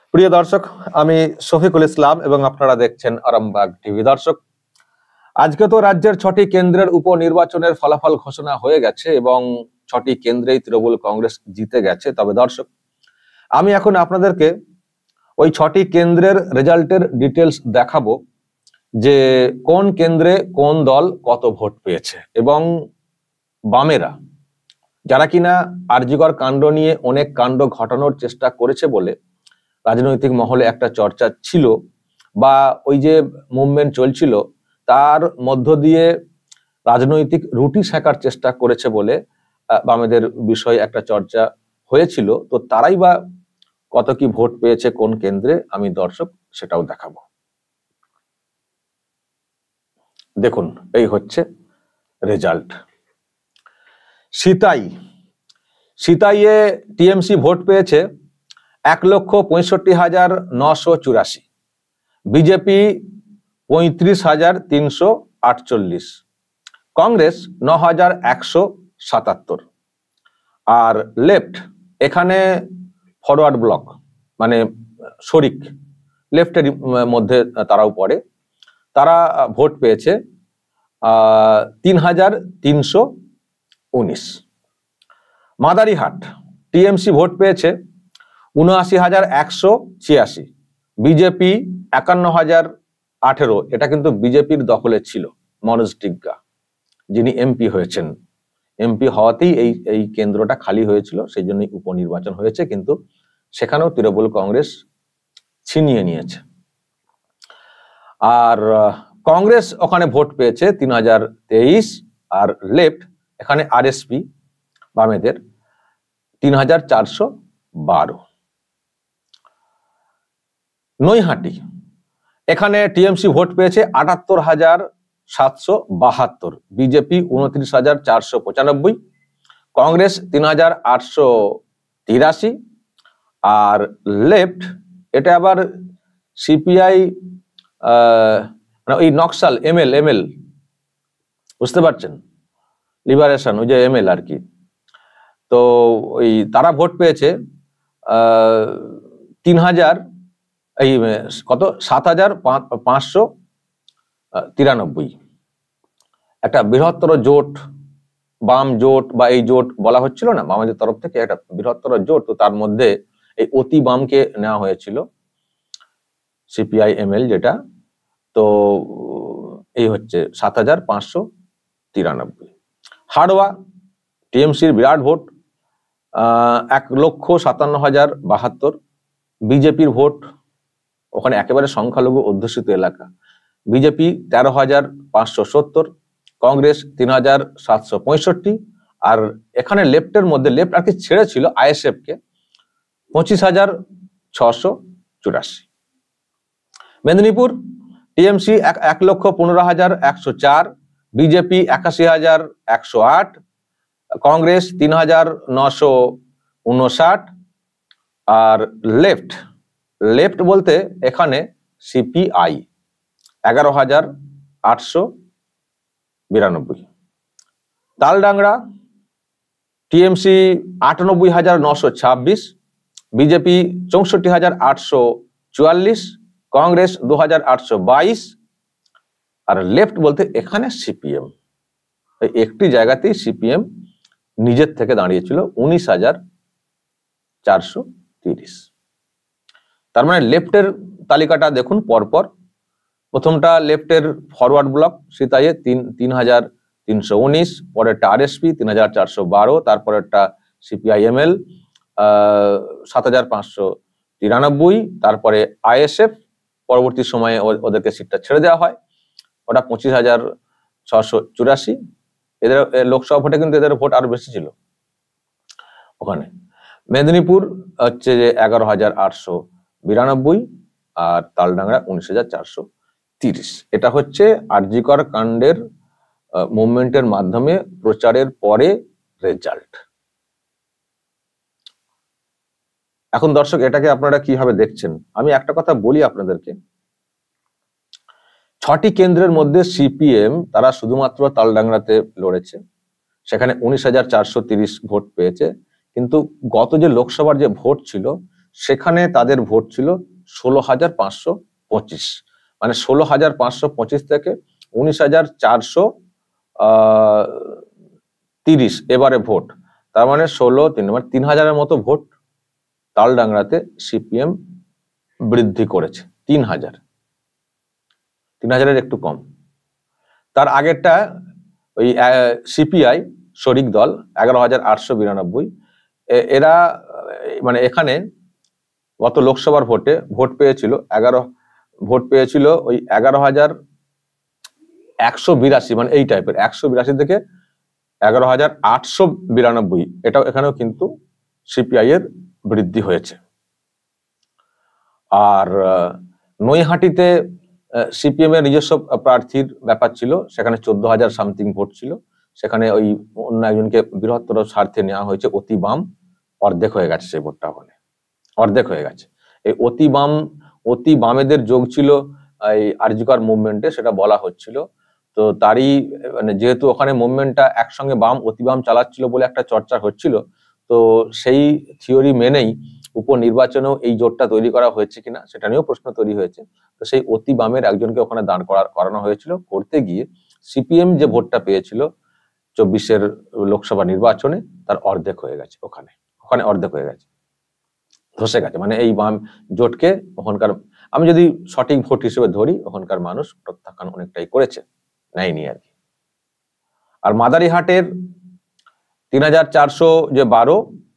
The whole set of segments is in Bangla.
প্রিয় দর্শক, আমি শফিকুল ইসলাম এবং আপনারা দেখছেন আরামবাগ টিভি। দর্শক, আজকে তো রাজ্যের 6টি কেন্দ্রের উপনির্বাচনের ফলাফল ঘোষণা হয়ে গেছে এবং 6টি কেন্দ্রেই তৃণমূল কংগ্রেস জিতে গেছে। তবে দর্শক, আমি এখন আপনাদেরকে ওই 6টি কেন্দ্রের রেজাল্টের ডিটেলস দেখাবো যে কোন কেন্দ্রে কোন দল কত ভোট পেয়েছে এবং বামেরা যারা কিনা আরজিকর কাণ্ড নিয়ে অনেক কাণ্ড ঘটানোর চেষ্টা করেছে বলে রাজনৈতিক মহলে একটা চর্চা ছিল বা ওই যে মুভমেন্ট চলছিল তার মধ্য দিয়ে রাজনৈতিক রুটি সেকার চেষ্টা করেছে বলে বামেদের বিষয়ে একটা চর্চা হয়েছিল। তো তারাই বা কত কি ভোট পেয়েছে কোন কেন্দ্রে, আমি দর্শক সেটাও দেখাবো। দেখুন, এই হচ্ছে রেজাল্ট। সিতাইয়ে টিএমসি ভোট পেয়েছে 1,65,984, বিজেপি 35,348, কংগ্রেস 9,177, আর লেফট এখানে ফরওয়ার্ড ব্লক মানে শরিক লেফটের মধ্যে তারাও পড়ে, তারা ভোট পেয়েছে 3,319। মাদারিহাট টিএমসি ভোট পেয়েছে 79,186, বিজেপি 51,018। এটা কিন্তু বিজেপির দখলে ছিল। মনোজ টিগ্গা যিনি এমপি হয়েছেন, এমপি হওয়াতেই এই কেন্দ্রটা খালি হয়েছিল, সেই জন্যই উপনির্বাচন হয়েছে, কিন্তু সেখানেও তৃণমূল কংগ্রেস ছিনিয়ে নিয়েছে। আর কংগ্রেস ওখানে ভোট পেয়েছে 3,023, আর লেফট এখানে আরএসপি বামেদের 3,412। নৈহাটি এখানে টিএমসি ভোট পেয়েছে 78,772, বিজেপি 29,495, কংগ্রেস 3,883, আর লেফট এটা আবার সিপিআই ওই নকশাল এমএল বুঝতে পারছেন, লিবারেশন ওই যে এমএল আর কি। তো ওই তারা ভোট পেয়েছে 7,593। একটা বৃহত্তর জোট, বাম জোট বা এই জোট বলা হচ্ছিল না বামেদের তরফ থেকে, একটা বৃহত্তর জোট, তো তার মধ্যে এই অতি বামকে নেওয়া হয়েছিল, সিপিআই এমএল যেটা। তো এই হচ্ছে 7,593। হাড়োয়া টিএমসির বিরাট ভোট 1,57,072, বিজেপির ভোট ওখানে একেবারে সংখ্যালঘু অধ্যুষিত এলাকা, বিজেপি 13,570, কংগ্রেস 3,765, আর এখানে লেফটের মধ্যে লেফট আর কি ছেড়েছিল আইএসএফ কে 25,684। মেদিনীপুর টিএমসি 1,15,104, বিজেপি 81,108, কংগ্রেস 3,959, আর লেফট বলতে এখানে CPI 11,892। Taldangra TMC 98,926, BJP 64,844, Congress 2,822, আর লেফট বলতে এখানে সিপিএম। একটি জায়গাতেই সিপিএম নিজের থেকে দাঁড়িয়েছিল 19,430। তার মানে লেফটের তালিকাটা দেখুন পরপর। প্রথমটা লেফটের ফরওয়ার্ড ব্লক সিতাইয়ে 3,319, পরেরটা আরএসপি 3,412, তারপরেরটা সিপিআইএমএল 7,593, তারপরে আইএসএফ পরবর্তী সময়ে ওদেরকে সিটটা ছেড়ে দেওয়া হয়, ওটা 25,684। এদের লোকসভা ভোটে কিন্তু এদের ভোট আরো বেশি ছিল ওখানে। মেদিনীপুর হচ্ছে যে 11,892, আর তালডাংরা 19,430। এটা হচ্ছে আরজিকর কাণ্ডের মুভমেন্টের মাধ্যমে প্রচারের পরে রেজাল্ট। এখন দর্শক, এটাকে আপনারা কিভাবে দেখছেন? আমি একটা কথা বলি আপনাদেরকে, 6টি কেন্দ্রের মধ্যে সিপিএম তারা শুধুমাত্র তালডাংরাতে লড়েছে, সেখানে 19,430 ভোট পেয়েছে, কিন্তু গত যে লোকসভার যে ভোট ছিল সেখানে তাদের ভোট ছিল 16,525, মানে 16,525 থেকে 19,430 এবারে ভোট। তার মানে 3,000-এর মতো ভোট তালডাংরাতে সিপিএম বৃদ্ধি করেছে। 3,000-এর একটু কম। তার আগেরটা ওই সিপিআই শরিক দল 11,892, এরা মানে এখানে গত লোকসভার ভোটে ভোট পেয়েছিল ওই 11,182, মানে এই টাইপের 182 থেকে 11,892, এটাও এখানেও কিন্তু সিপিআই এর বৃদ্ধি হয়েছে। আর নৈহাটিতে সিপিএম এর নিজস্ব প্রার্থীর ব্যাপার ছিল, সেখানে 14,000 সামথিং ভোট ছিল, সেখানে ওই অন্য একজনকে বৃহত্তর স্বার্থে নেওয়া হয়েছে, অতি বাম, অর্ধেক হয়ে গেছে সেই ভোটটা, ওখানে অর্ধেক হয়ে গেছে। এই অতি বামেদের যোগ ছিল এই আরজিকর মুভমেন্টে, সেটা বলা হচ্ছিল। তো তারই মানে যেহেতু ওখানে মুভমেন্টটা একসঙ্গে অতি বাম চালাচ্ছিল বলে একটা চর্চা হচ্ছিল, তো সেই থিওরি মেনেই উপনির্বাচনেও এই জোটটা তৈরি করা হয়েছে কিনা সেটা নিয়েও প্রশ্ন তৈরি হয়েছে। তো সেই অতি বামের একজনকে ওখানে দাঁড় করানো হয়েছিল, করতে গিয়ে সিপিএম যে ভোটটা পেয়েছিল 24-এর লোকসভা নির্বাচনে তার অর্ধেক হয়ে গেছে, ওখানে অর্ধেক হয়ে গেছে, ধসে গেছে। মানে এই বাম জোটকে ওখানকার, আমি যদি সঠিক ভোট হিসেবে ধরি, ওখানকার মানুষ প্রত্যাখ্যান অনেকটাই করেছে, নেয়নি আর কি। আর মাদারিহাটের 3,412,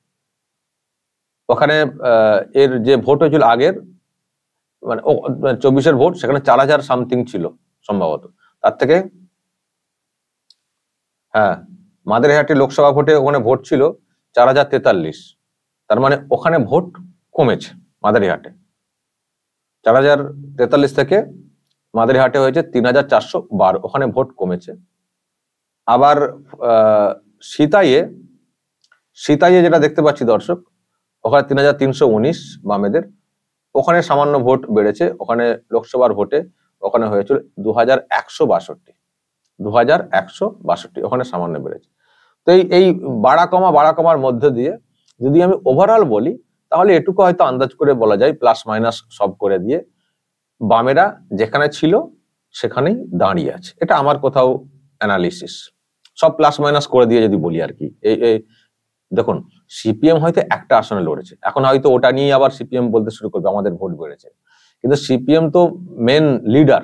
ওখানে এর যে ভোট হয়েছিল আগের, মানে 24-এর ভোট, সেখানে 4,000 সামথিং ছিল সম্ভবত। তার থেকে মাদারিহাটের লোকসভা ভোটে ওখানে ভোট ছিল 4,043, তার মানে ওখানে ভোট কমেছে মাদারিহাটে। 4,043 থেকে মাদারিহাটে হয়েছে 3,412, ওখানে ভোট কমেছে। আবার সিতাইয়ে যেটা দেখতে পাচ্ছি দর্শক, ওখানে 3,319 বামেদের, ওখানে সামান্য ভোট বেড়েছে। ওখানে লোকসভার ভোটে ওখানে হয়েছিল 2,162, ওখানে সামান্য বেড়েছে। তো এই বাড়া কমার মধ্যে দিয়ে যদি আমি ওভারঅল বলি, তাহলে এটুকু হয়তো আন্দাজ করে বলা যায়, প্লাস মাইনাস সব করে দিয়ে, বামেরা যেখানে ছিল সেখানেই দাঁড়িয়ে আছে। এটা আমার কোথাও অ্যানালিসিস, সব প্লাস মাইনাস করে দিয়ে যদি বলি আর কি। এই দেখুন, সিপিএম হয়তো একটা আসনে লড়েছে, এখন হয়তো ওটা নিয়ে আবার সিপিএম বলতে শুরু করবে আমাদের ভোট বেড়েছে, কিন্তু সিপিএম তো মেন লিডার,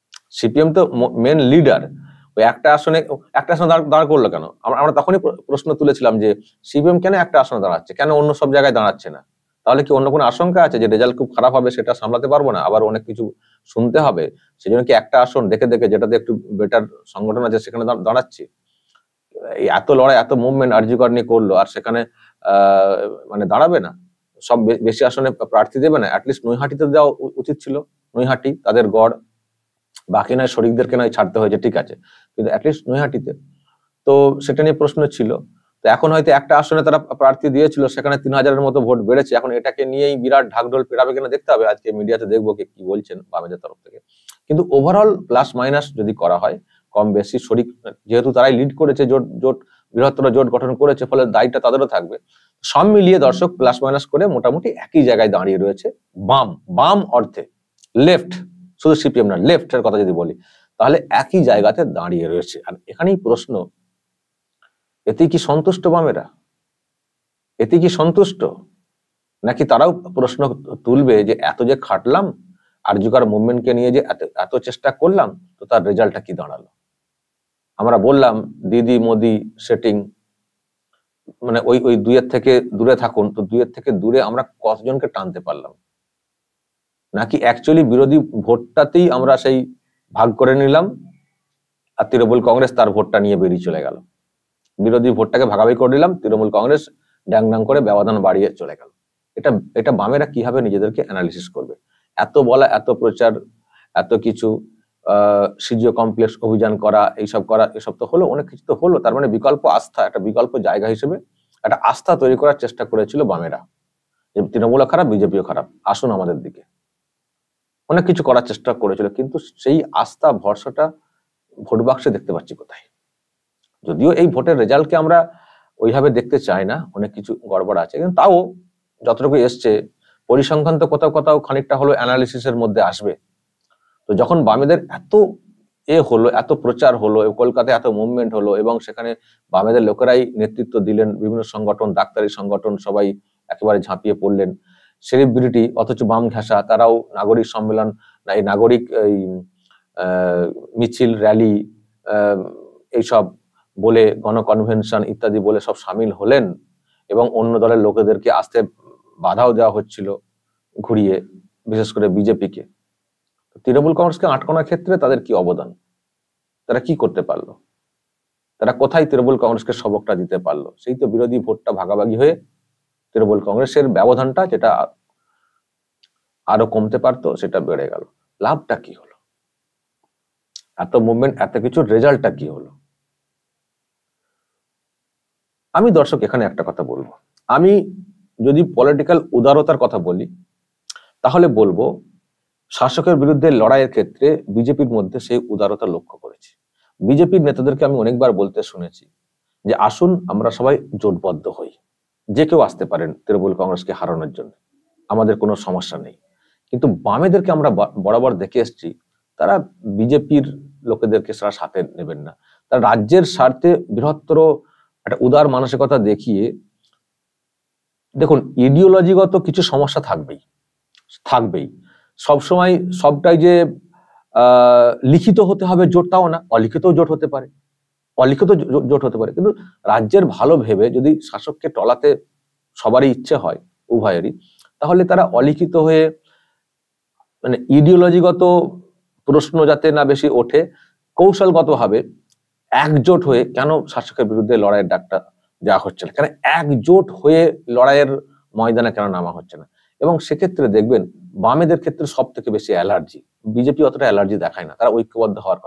ওই একটা আসনে দাঁড় করলো কেন? আমরা তখনই প্রশ্ন তুলেছিলাম যে সিপিএম কেন একটা আসনে দাঁড়াচ্ছে, কেন অন্য সব জায়গায় দাঁড়াচ্ছে না? তাহলে কি অন্য কোনো আশঙ্কা আছে যে রেজাল্ট খুব খারাপ হবে, সেটা সামলাতে পারবো না, আবার অনেক কিছু শুনতে হবে, সেই জন্য কি একটা আসন দেখে যেটাতে একটু বেটার সংগঠন আছে সেখানে দাঁড়াচ্ছি? এই এত লড়াই, এত মুভমেন্ট আরজিকর নিয়ে করলো, আর সেখানে মানে দাঁড়াবে না, সব বেশি আসনে প্রার্থী দেবে না? অ্যাটলিস্ট নৈহাটিতে দেওয়া উচিত ছিল, নৈহাটি তাদের গড়, বাকি নয় শরিকদেরকে নয় ছাড়তে হয়েছে, ঠিক আছে, কিন্তু অ্যাটলিস্ট নৈহাটিতে। তো সেটা নিয়ে প্রশ্ন ছিল। তো এখন হয়তো একটা আসনে তারা প্রার্থী দিয়েছিল, সেখানে 3,000-এর মতো ভোট বেড়েছে, এখন এটাকে নিয়েই বিরাট ঢাকঢোল পেটাবে কিনা দেখতে হবে, আজকে মিডিয়াতে দেখবো কি বলছেন বামেদের তরফ থেকে। কিন্তু ওভারঅল প্লাস মাইনাস যদি করা হয়, কম বেশি শরিক, যেহেতু তারাই লিড করেছে, বৃহত্তর জোট গঠন করেছে, ফলে দায়িত্বটা তাদেরও থাকবে। সব মিলিয়ে দর্শক প্লাস মাইনাস করে মোটামুটি একই জায়গায় দাঁড়িয়ে রয়েছে বাম অর্থে, লেফট, শুধু সিপিএম না, লেফটের কথা যদি বলি, তাহলে একই জায়গাতে দাঁড়িয়ে রয়েছে। আর এখানেই প্রশ্ন, এতে কি সন্তুষ্ট বামেরা? এতে কি সন্তুষ্ট, নাকি তারাও প্রশ্ন তুলবে যে এত যে খাটলাম, আরজিকর মুভমেন্টকে নিয়ে যে এত চেষ্টা করলাম, তো তার রেজাল্টটা কি দাঁড়ালো? আমরা বললাম দিদি মোদি সেটিং, মানে ওই দুইয়ের থেকে দূরে থাকুন, তো দুইয়ের থেকে দূরে আমরা কতজনকে টানতে পারলাম? নাকি অ্যাকচুয়ালি বিরোধী ভোটটাতেই আমরা সেই ভাগ করে নিলাম, আর তৃণমূল কংগ্রেস তার ভোটটা নিয়ে বেরিয়ে চলে গেল, বিরোধী ভোটটাকে ভাগাভাগি করে নিলাম, তৃণমূল কংগ্রেস ড্যাং করে ব্যবধান বাড়িয়ে চলে গেল। এটা বামেরা কিভাবে নিজেদেরকে অ্যানালিসিস করবে? এত বলা, এত প্রচার, এত কিছু, সিজিও কমপ্লেক্স অভিযান করা, এসব তো হলো, অনেক কিছু তো হলো, তার মানে বিকল্প আস্থা, একটা বিকল্প জায়গা হিসেবে একটা আস্থা তৈরি করার চেষ্টা করেছিল বামেরা, যে তৃণমূলও খারাপ, বিজেপিও খারাপ, আসুন আমাদের দিকে, অনেক কিছু করার চেষ্টা করেছিল। কিন্তু সেই আস্থা, ভরসাটা ভোট বাক্সে দেখতে পাচ্ছি কোথায়? যদিও এই ভোটের রেজাল্টকে আমরা ওইভাবে দেখতে চাই না, অনেক কিছু গড়বড় আছে, কিন্তু তাও যতটুকু এসছে পরিসংখ্যান তো কোথাও কোথাও খানিকটা হলো অ্যানালিসিসের মধ্যে আসবে। তো যখন বামেদের এত হলো, এত প্রচার হলো, কলকাতায় এত মুভমেন্ট হলো এবং সেখানে বামেদের লোকেরাই নেতৃত্ব দিলেন, বিভিন্ন সংগঠন, ডাক্তারি সংগঠন সবাই একেবারে ঝাঁপিয়ে পড়লেন, সেলিব্রিটি অথচ বাম ঘেঁষা তারাও নাগরিক সম্মেলন, এই নাগরিক এই মিছিল, র্যালি, এইসব বলে, গণকনভেনশন ইত্যাদি বলে সব সামিল হলেন এবং অন্য দলের লোকেদেরকে আসতে বাধাও দেওয়া হচ্ছিল ঘুরিয়ে, বিশেষ করে বিজেপিকে। তৃণমূল কংগ্রেসকে আটকানোর ক্ষেত্রে তাদের কি অবদান, তারা কি করতে পারলো, তারা কোথায় তৃণমূল কংগ্রেসকে সবকটা দিতে পারলো? সেই তো বিরোধী ভোটটা ভাগাভাগি হয়ে তৃণমূল কংগ্রেসের ব্যবধানটা যেটা আরো কমতে পারতো সেটা বেড়ে গেল। লাভটা কি হলো? এত মুভমেন্ট, এত কিছুর রেজাল্টটা কি হলো? আমি দর্শক এখানে একটা কথা বলবো, আমি যদি পলিটিক্যাল উদারতার কথা বলি তাহলে বলবো শাসকের বিরুদ্ধে লড়াইয়ের ক্ষেত্রে বিজেপির মধ্যে সেই উদারতা লক্ষ্য করেছি। বিজেপির নেতাদেরকে আমি অনেকবার বলতে শুনেছি যে আসুন আমরা সবাই জোটবদ্ধ হই, যে কেউ আসতে পারেন তৃণমূল কংগ্রেসকে হারানোর জন্য, আমাদের কোনো সমস্যা নেই। কিন্তু বামেদেরকে আমরা বরাবর দেখে এসেছি তারা বিজেপির লোকেদেরকে সারা সাথে নেবেন না, তারা রাজ্যের স্বার্থে বৃহত্তর একটা উদার মানসিকতা দেখিয়ে, দেখুন ইডিওলজিগত কিছু সমস্যা থাকবেই সবসময়, সবটাই যে লিখিত হতে হবে জোট তাও না, অলিখিত জোট হতে পারে, কিন্তু রাজ্যের ভালো ভেবে যদি শাসককে টলাতে সবারই ইচ্ছে হয়, উভয়েরই, তাহলে তারা অলিখিত হয়ে, মানে ইডিওলজিগত প্রশ্ন যাতে না বেশি ওঠে, কৌশলগতভাবে একজোট হয়ে কেন শাসকের বিরুদ্ধে লড়াইয়ের ডাকটা দেওয়া হচ্ছে না, কেন একজোট হয়ে লড়াইয়ের ময়দানে কেন নামা হচ্ছে না। এবং সেক্ষেত্রে দেখবেন বামেদের ক্ষেত্রে সব থেকে বেশি অ্যালার্জি, বিজেপি অতটা অ্যালার্জি দেখায় না, তারা ঐক্যবদ্ধ হওয়ার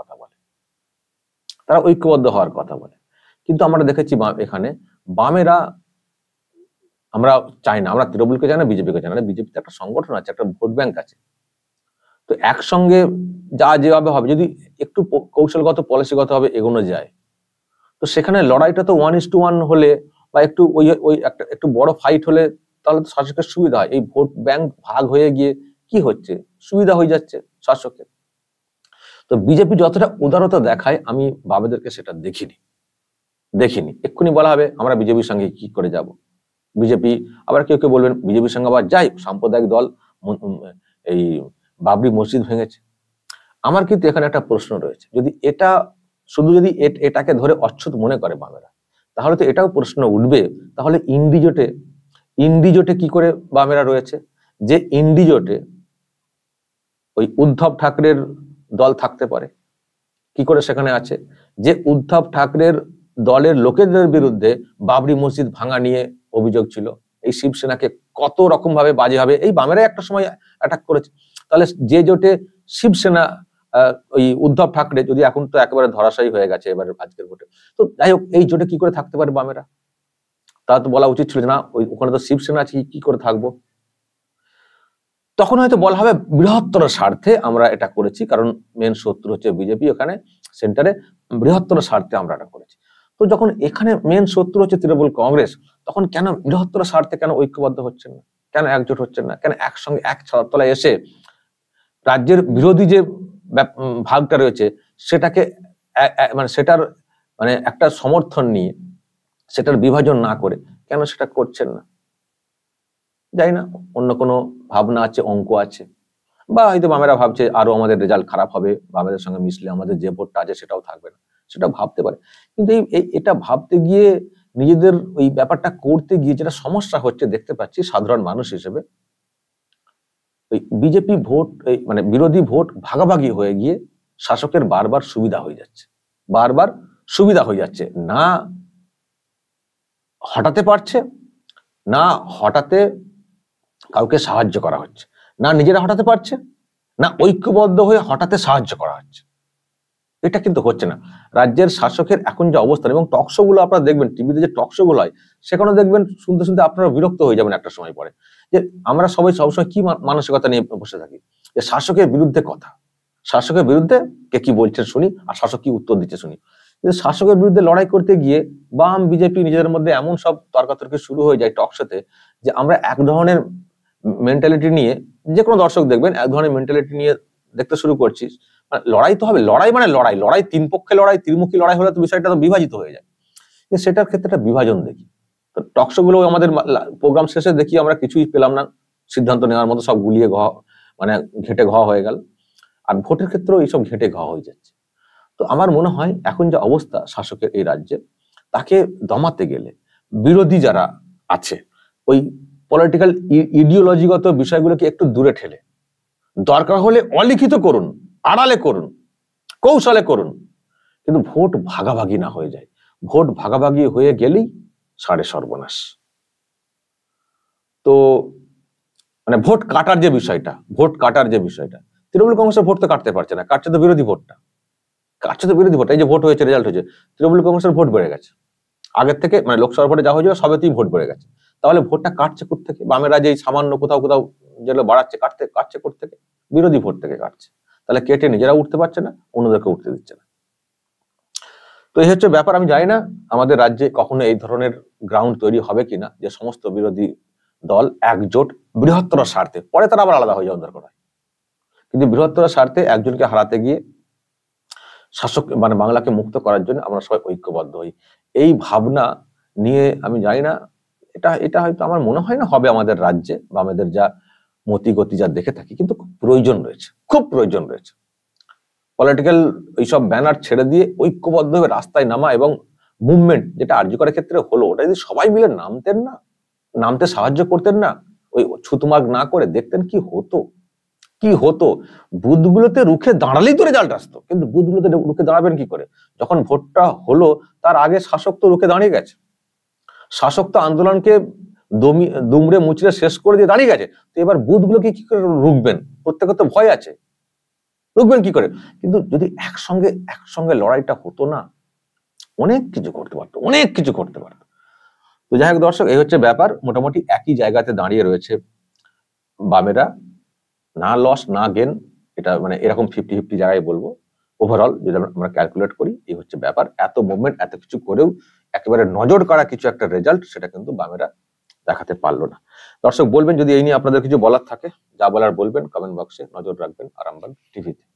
কথা বলে, কিন্তু আমরা দেখেছি এখানে বামেরা, আমরা চাই না, আমরা তৃণমূলকে চাই না, বিজেপিকে চাই না, বিজেপিতে একটা সংগঠন আছে, একটা ভোট ব্যাংক আছে, তো একসঙ্গে যেভাবে হবে, যদি একটু কৌশলগত পলিসিগত ভাবে এগোনো যায়, তো সেখানে লড়াইটা তো 1:1 হলে বা একটু একটু বড় ফাইট হলে তাহলে তো শাসকের সুবিধা হয়। এই ভোট ব্যাংক ভাগ হয়ে গিয়ে কি হচ্ছে, সুবিধা হয়ে যাচ্ছে শাসকের। তো বিজেপি যতটা উদারতা দেখায় আমি বামেদেরকে সেটা দেখিনি। এক্ষুনি বলা হবে আমরা বিজেপির সঙ্গে কি করে যাব, বিজেপি, আবার কেউ কেউ বলবেন বিজেপির সঙ্গে আবার যাই, সাম্প্রদায়িক দল এই বাবরি মসজিদ ভেঙেছে। আমার কিন্তু এখানে একটা প্রশ্ন রয়েছে, যদি এটা শুধু যদি এটাকে ধরে অচ্ছুত মনে করে বামেরা, তাহলে তো এটাও প্রশ্ন উঠবে, তাহলে ইন্ডিজোটে কি করে বামেরা রয়েছে, যে ইন্ডিজোটে ওই উদ্ধব ঠাকরের দল থাকতে পারে, কি করে সেখানে আছে, যে উদ্ধব ঠাকরের দলের লোকেদের বিরুদ্ধে বাবরি মসজিদ ভাঙা নিয়ে অভিযোগ ছিল, এই শিবসেনাকে কত রকম ভাবে বাজেভাবে এই বামেরা একটা সময় অ্যাটাক করেছে, তাহলে যে জোটে শিবসেনা, ওই উদ্ধব ঠাকরে, যদি এখন তো একেবারে ধরাশায়ী হয়ে গেছে এবার আজকের ভোটে, তো যাই হোক এই জোটে কি করে থাকতে পারে বামেরা, তা তো বলা উচিত ছিল যে না ওখানে তো শিবসেনা আছে, কি করে থাকবো। তখন হয়তো বলা হবে বৃহত্তর স্বার্থে আমরা এটা করেছি, কারণ মেন শত্রু হচ্ছে বিজেপি ওখানে সেন্টারে, বৃহত্তর স্বার্থে আমরা এটা করেছি। তো যখন এখানে মেন শত্রু হচ্ছে তৃণমূল কংগ্রেস, তখন কেন বৃহত্তর স্বার্থে কেন ঐক্যবদ্ধ হচ্ছেন না, কেন একজোট হচ্ছেন না, কেন একসঙ্গে এক ছাদের তলায় এসে রাজ্যের বিরোধী যে ভাগটা রয়েছে সেটাকে মানে সেটার মানে একটা সমর্থন নিয়ে সেটার বিভাজন না করে কেন সেটা করছেন না? যাই না, অন্য কোনো ভাবনা আছে, অঙ্ক আছে, বা হয়তো বামেরা ভাবছে আরো আমাদের রেজাল্ট খারাপ হবে, বামেদের সঙ্গে মিশলে আমাদের যে ভোটটা আছে সেটাও থাকবে না, সেটা ভাবতে পারে। কিন্তু এটা ভাবতে গিয়ে, নিজেদের ওই ব্যাপারটা করতে গিয়ে যেটা সমস্যা হচ্ছে দেখতে পাচ্ছি সাধারণ মানুষ হিসেবে, ওই বিজেপি ভোট, মানে বিরোধী ভোট ভাগাভাগি হয়ে গিয়ে শাসকের বারবার সুবিধা হয়ে যাচ্ছে, না হটাতে পারছে, না হটাতে কাউকে সাহায্য করা হচ্ছে, না নিজেরা হটাতে পারছে, না ঐক্যবদ্ধ হয়ে হটাতে সাহায্য করা হচ্ছে। এটা কিন্তু হচ্ছে না রাজ্যের শাসকের এখন যে অবস্থান। এবং টকশো গুলো আপনারা দেখবেন, টিভিতে যে টকশো গুলো হয় সেখানে দেখবেন শুনতে শুনতে আপনারা বিরক্ত হয়ে যাবেন একটা সময় পরে, যে আমরা সবসময় কি মানসিকতা নিয়ে বসে থাকি, যে শাসকের বিরুদ্ধে কথা, শাসকের বিরুদ্ধে কে কি বলছেন শুনি, আর শাসক কি উত্তর দিচ্ছে শুনি। কিন্তু শাসকের বিরুদ্ধে লড়াই করতে গিয়ে বাম বিজেপি নিজেদের মধ্যে এমন সব তর্কাতর্কি শুরু হয়ে যায় টকশোতে, যে আমরা এক ধরনের মেন্টালিটি নিয়ে, যে কোনো দর্শক দেখবেন এক ধরনের মেন্টালিটি নিয়ে দেখতে শুরু করছিস, মানে লড়াই তো হবে, লড়াই মানে লড়াই, লড়াই তিন পক্ষে লড়াই, ত্রিমুখী লড়াই হলে তো বিষয়টা তো বিভাজিত হয়ে যায়। কিন্তু সেটার ক্ষেত্রে একটা বিভাজন দেখি। তো টকশো গুলো আমাদের প্রোগ্রাম শেষে দেখি আমরা কিছুই পেলাম না, সিদ্ধান্ত নেওয়ার মতো সব গুলিয়ে মানে ঘেটে ঘ হয়ে গেল। আর ভোটের ক্ষেত্রেও এইসব ঘেটে ঘ হয়ে যাচ্ছে। তো আমার মনে হয় এখন যে অবস্থা শাসকের এই রাজ্যে, তাকে দমাতে গেলে বিরোধী যারা আছে ওই পলিটিক্যাল ইডিওলজিগত বিষয়গুলোকে একটু দূরে ঠেলে, দরকার হলে অলিখিত করুন, আড়ালে করুন, কৌশলে করুন, কিন্তু ভোট ভাগাভাগি না হয়ে যায়। ভোট ভাগাভাগি হয়ে গেলেই সাড়ে সর্বনাশ। তো মানে ভোট কাটার যে বিষয়টা, তৃণমূল কংগ্রেসের ভোট তো কাটতে পারছে না, কাটছে তো বিরোধী ভোটটা, এই যে ভোট হয়েছে, রেজাল্ট হয়েছে, তৃণমূল কংগ্রেসের ভোট বেড়ে গেছে আগের থেকে, মানে লোকসভা ভোটে যা হয়েছিল সবেতেই ভোট বেড়ে গেছে। তাহলে ভোটটা কাটছে কোত্থেকে? বামেরা যে সামান্য কোথাও যেগুলো বাড়াচ্ছে, কাটছে কোত্থেকে? বিরোধী ভোট থেকে কাটছে। তাহলে কেটে নিজেরা উঠতে পারছে না, অন্যদেরকে উঠতে দিচ্ছে না। তো এই হচ্ছে ব্যাপার। আমি জানি না আমাদের রাজ্যে কখনো এই ধরনের গ্রাউন্ড তৈরি হবে কিনা, যে সমস্ত বিরোধী দল একজোট বৃহত্তর স্বার্থে, পরে তারা আবার আলাদা হয়ে যাওয়ার দরকার হয়, কিন্তু বৃহত্তর স্বার্থে একজনকে হারাতে গিয়ে শাসক মানে বাংলাকে মুক্ত করার জন্য আমরা সবাই ঐক্যবদ্ধ হই, এই ভাবনা নিয়ে আমি জানি না, এটা হয়তো আমার মনে হয় না হবে আমাদের রাজ্যে, বা আমাদের যা মতিগতি যা দেখে থাকি, কিন্তু খুব প্রয়োজন রয়েছে পলিটিক্যাল এইসব ব্যানার ছেড়ে দিয়ে ঐক্যবদ্ধভাবে রাস্তায় নামা, এবং মুভমেন্ট, যেটা আরজি করার ক্ষেত্রে হলো, ওটা যদি সবাই মিলে নামতে সাহায্য করতেন না, ওই ছুতমার্গ না করে, দেখতেন কি হতো। বুথগুলোতে রুখে দাঁড়ালেই তো রেজাল্ট আসতো, কিন্তু বুথগুলোতে রুখে দাঁড়াবেন কি করে? যখন ভোটটা হলো তার আগে শাসক তো রুখে দাঁড়িয়ে গেছে, শাসক তো আন্দোলনকে দুমড়ে মুচড়ে শেষ করে দিয়ে দাঁড়িয়ে গেছে। তো এবার বুথগুলোকে কি করে রুখবেন? প্রত্যেকের তো ভয় আছে, রুখবেন কি করে? কিন্তু যদি একসঙ্গে লড়াইটা হতো না, অনেক কিছু করতে পারতো। তো যাই হোক দর্শক, এই হচ্ছে ব্যাপার। মোটামুটি একই জায়গাতে দাঁড়িয়ে রয়েছে বামেরা, না লস না গেন, এটা মানে এরকম 50-50 জায়গায় বলবো। ওভারঅল যদি আমরা ক্যালকুলেট করি, এই হচ্ছে ব্যাপার। এত মুভমেন্ট, এত কিছু করেও একেবারে নজর কাড়া কিছু একটা রেজাল্ট, সেটা কিন্তু বামেরা দেখাতে পারলো না। দর্শক বলবেন যদি এই নিয়ে আপনাদের কিছু বলার থাকে, যা বলার বলবেন কমেন্ট বক্সে, নজর রাখবেন আরামবাগ টিভিতে।